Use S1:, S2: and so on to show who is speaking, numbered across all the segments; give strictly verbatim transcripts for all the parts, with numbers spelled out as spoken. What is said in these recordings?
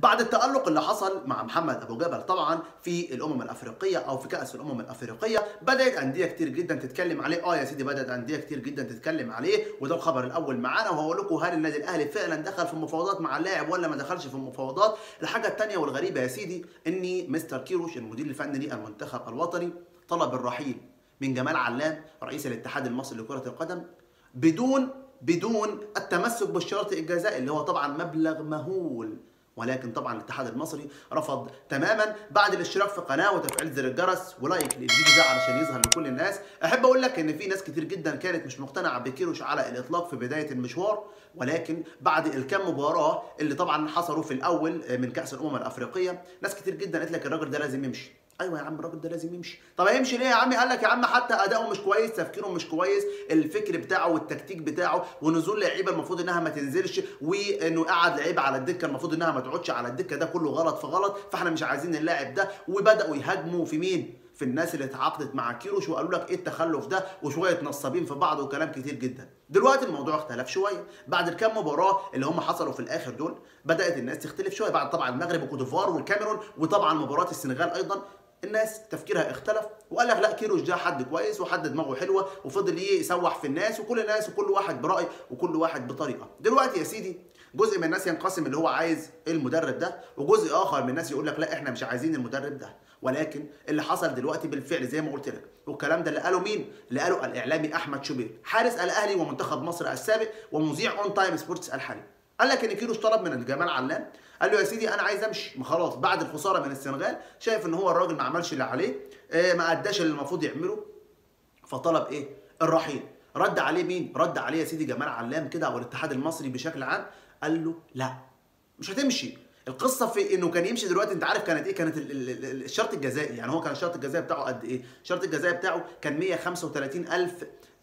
S1: بعد التألق اللي حصل مع محمد أبو جبل طبعا في الأمم الأفريقية أو في كأس الأمم الأفريقية، بدأت أندية كتير جدا تتكلم عليه. اه يا سيدي، بدأت أندية كتير جدا تتكلم عليه، وده الخبر الأول معانا. وهقول لكم هل النادي الأهلي فعلا دخل في مفاوضات مع اللاعب ولا ما دخلش في المفاوضات. الحاجة الثانية والغريبة يا سيدي إن مستر كيروش المدير الفني للمنتخب الوطني طلب الرحيل من جمال علام رئيس الاتحاد المصري لكرة القدم بدون بدون التمسك بالشرط الجزائي اللي هو طبعا مبلغ مهول. ولكن طبعا الاتحاد المصري رفض تماما بعد الاشتراك في قناه وتفعيل زر الجرس ولايك للفيديو ده علشان يظهر لكل الناس. احب اقول لك ان في ناس كتير جدا كانت مش مقتنعه بكيروش على الاطلاق في بدايه المشوار، ولكن بعد الكام مباراه اللي طبعا حصلوا في الاول من كاس الامم الافريقيه، ناس كتير جدا قالت لك الراجل ده لازم يمشي. ايوه يا عم، الراجل ده لازم يمشي. طب هيمشي ليه يا عم؟ قال لك يا عم حتى اداؤه مش كويس، تفكيره مش كويس، الفكر بتاعه والتكتيك بتاعه ونزول لعيبه المفروض انها ما تنزلش، وانه قعد لعيبه على الدكه المفروض انها ما تقعدش على الدكه، ده كله غلط في غلط، فاحنا مش عايزين اللاعب ده. وبداوا يهاجموا في مين؟ في الناس اللي اتعاقدت مع كيروش، وقالوا لك ايه التخلف ده، وشويه نصابين في بعض وكلام كتير جدا. دلوقتي الموضوع اختلف شويه بعد الكام مباراه اللي هم حصلوا في الاخر دول، بدات الناس تختلف شويه بعد طبعا المغرب وكوت ديفوار والكاميرون وطبعا مباراه السنغال ايضا. الناس تفكيرها اختلف وقال لك لا، كيروش ده حد كويس وحد دماغه حلوه، وفضل يسوح في الناس وكل الناس وكل واحد براي وكل واحد بطريقه. دلوقتي يا سيدي جزء من الناس ينقسم اللي هو عايز المدرب ده، وجزء اخر من الناس يقول لك لا احنا مش عايزين المدرب ده. ولكن اللي حصل دلوقتي بالفعل زي ما قلت لك، والكلام ده اللي قاله مين؟ اللي قاله الاعلامي احمد شوبير حارس الاهلي ومنتخب مصر السابق ومذيع اون تايم سبورتس الحالي. قال لك ان كيروش طلب من جمال علام، قال له يا سيدي انا عايز امشي، ما خلاص بعد الخساره من السنغال شايف ان هو الراجل ما عملش اللي عليه، ما اداش اللي المفروض يعمله، فطلب ايه؟ الرحيل. رد عليه مين؟ رد عليه يا سيدي جمال علام كده او الاتحاد المصري بشكل عام، قال له لا مش هتمشي. القصه في انه كان يمشي دلوقتي، انت عارف كانت ايه؟ كانت الشرط الجزائي، يعني هو كان الشرط الجزائي بتاعه قد ايه؟ الشرط الجزائي بتاعه كان مية وخمسة وتلاتين ألف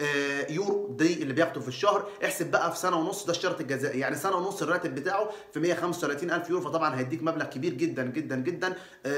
S1: يورو، دي اللي بياخده في الشهر. احسب بقى في سنه ونص، ده الشرط الجزائي، يعني سنه ونص الراتب بتاعه في مية وخمسة وتلاتين ألف يورو، فطبعا هيديك مبلغ كبير جدا جدا جدا.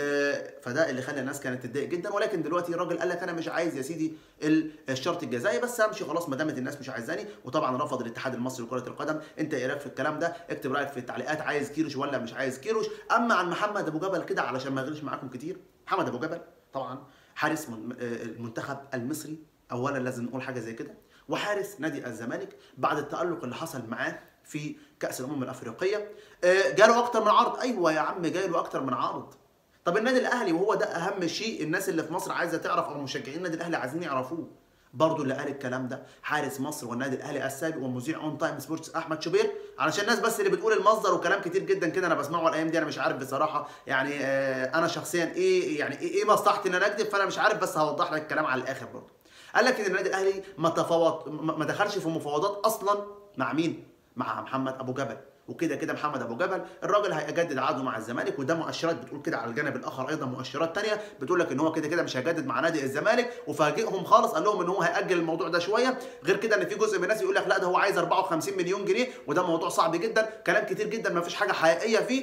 S1: فده اللي خلى الناس كانت تتضايق جدا. ولكن دلوقتي الراجل قال لك انا مش عايز يا سيدي الشرط الجزائي، بس همشي خلاص ما دامت الناس مش عايزاني. وطبعا رفض الاتحاد المصري لكره القدم. انت ايه رايك في الكلام ده؟ اكتب رايك في التعليقات، عايز كيروش ولا مش عايز كيروش؟ اما عن محمد ابو جبل كده علشان ما اغلش معاكم كتير، محمد ابو جبل طبعا حارس المنتخب المصري، اولا لازم نقول حاجه زي كده، وحارس نادي الزمالك. بعد التألق اللي حصل معاه في كأس الأمم الأفريقية جاله أكتر من عرض. أيوه يا عم، جاله أكتر من عرض. طب النادي الأهلي، وهو ده أهم شيء الناس اللي في مصر عايزة تعرف أو مشجعين النادي الأهلي عايزين يعرفوه، برضه اللي قال الكلام ده حارس مصر والنادي الأهلي السابق ومذيع اون تايم سبورتس أحمد شوبير. علشان الناس بس اللي بتقول المصدر وكلام كتير جدا كده أنا بسمعه الأيام دي، أنا مش عارف بصراحة يعني آه أنا شخصيا إيه يعني إيه مصلحتي إن أنا أكذب، فأنا مش عارف، بس هوضح لك الكلام على الآخر برضه. قال لك ان النادي الاهلي ما تفاوض ما دخلش في مفاوضات اصلا مع مين؟ مع محمد ابو جبل. وكده كده محمد ابو جبل الراجل هيجدد عقده مع الزمالك، وده مؤشرات بتقول كده. على الجانب الاخر ايضا مؤشرات ثانيه بتقول لك ان هو كده كده مش هيجدد مع نادي الزمالك، وفاجئهم خالص قال لهم ان هو هياجل الموضوع ده شويه. غير كده ان في جزء من الناس يقول لك لا ده هو عايز أربعة وخمسين مليون جنيه، وده موضوع صعب جدا، كلام كتير جدا ما فيش حاجه حقيقيه فيه.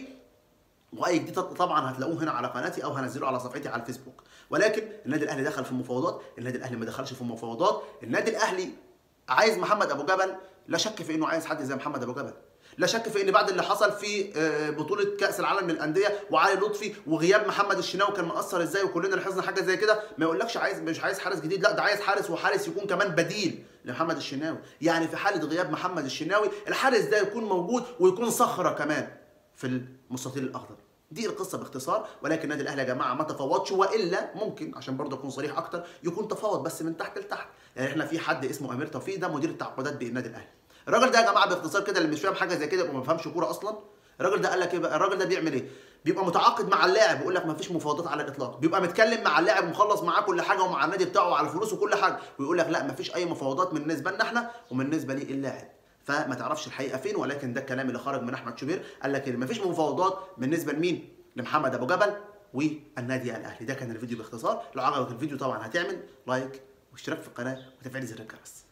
S1: واي جديد طبعا هتلاقوه هنا على قناتي او هنزله على صفحتي على الفيسبوك. ولكن النادي الاهلي دخل في المفاوضات، النادي الاهلي ما دخلش في المفاوضات. النادي الاهلي عايز محمد ابو جبل، لا شك في انه عايز حد زي محمد ابو جبل، لا شك في ان بعد اللي حصل في بطوله كاس العالم للانديه وعلي لطفي وغياب محمد الشناوي كان مأثر ازاي، وكلنا لاحظنا حاجه زي كده. ما يقولكش عايز مش عايز حارس جديد، لا ده عايز حارس، وحارس يكون كمان بديل لمحمد الشناوي. يعني في حاله غياب محمد الشناوي الحارس ده يكون موجود ويكون صخره كمان في المستطيل الاخضر. دي القصه باختصار. ولكن النادي الاهلي يا جماعه ما تفاوضش، والا ممكن عشان برضه اكون صريح اكتر يكون تفاوض بس من تحت لتحت. يعني احنا في حد اسمه امير توفيق، ده مدير التعاقدات بالنادي الاهلي. الراجل ده يا جماعه باختصار كده اللي مش فاهم حاجه زي كده يبقى ما بيفهمش كوره اصلا. الراجل ده قال لك ايه بقى؟ الراجل ده بيعمل ايه؟ بيبقى متعاقد مع اللاعب ويقول لك ما فيش مفاوضات على الاطلاق، بيبقى متكلم مع اللاعب ومخلص معاه كل حاجه ومع النادي بتاعه وعلى الفلوس وكل حاجه، ويقول لك لا ما فيش اي مفاوضات بالنسبه لنا احنا وبالنسبه للاعب. فما تعرفش الحقيقه فين. ولكن ده الكلام اللي خرج من احمد شوبير، قال لك ما فيش مفاوضات بالنسبه لمين؟ لمحمد ابو جبل والنادي الاهلي. ده كان الفيديو باختصار. لو عجبك الفيديو طبعا هتعمل لايك واشتراك في القناه وتفعيل زر الجرس.